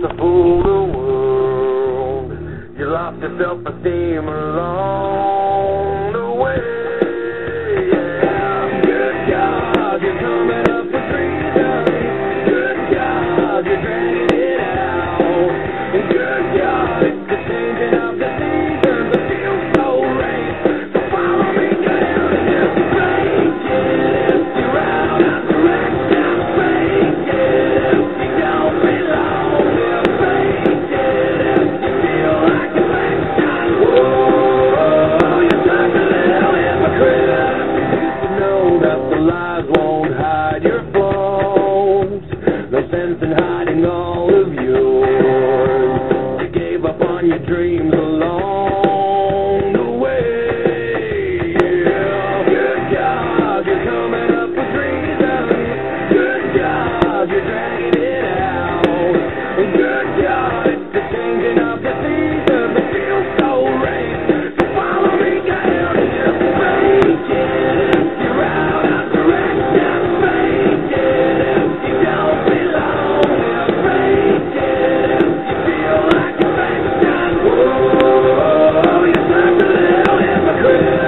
to fool the world. You lost your self-esteem along the way. Yeah. Good God, you're coming up with freedom. Good God, you're dragging it out. And good God, it's the changing of the seasons that feels so right. So follow me down and just fake it. If you're out of direction, fake it. If you don't belong, then fake it. If you feel like a action, whoa, you're such a little hypocrite. You know that the lies won't hide your flaws. No sense in hiding all of yours. You gave up on your dreams along the way. Yeah. Good God, you're coming up with reason. Good God, you're dragging it out. And good God, it's the changing of the season that feels so right. So follow me down and just fake it. If you're out of direction, fake it. If you don't belong, then fake it. If you feel like a action, whoa, you're such a little hypocrite.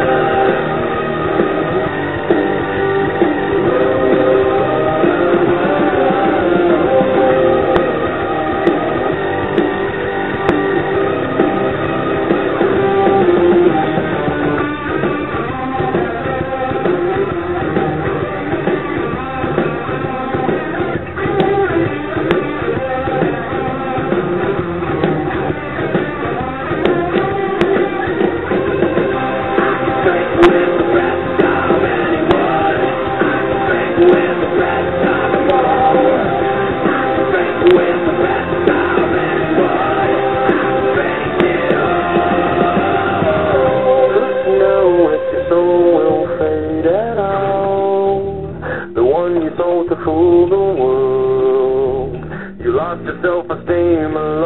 To fool the world, you lost your self-esteem alone.